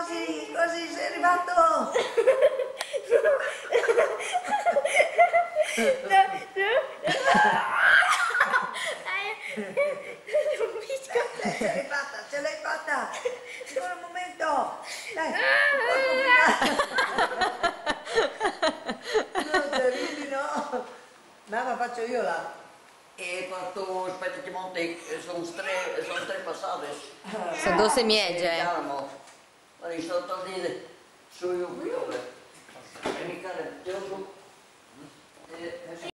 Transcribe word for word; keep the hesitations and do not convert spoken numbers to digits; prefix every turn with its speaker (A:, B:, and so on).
A: così, così sei arrivato.
B: No, no, un biscotto.
A: Dai, ce l'hai fatta, ce l'hai fatta. Solo un momento. Dai, no, se ridi no. Mamma, faccio io là.
C: E fatto, aspetta che monti, sono tre, sono tre passate.
D: Sono due semiegie.
C: Chiamo, ma li sto togliendo su io qui. E mi cade,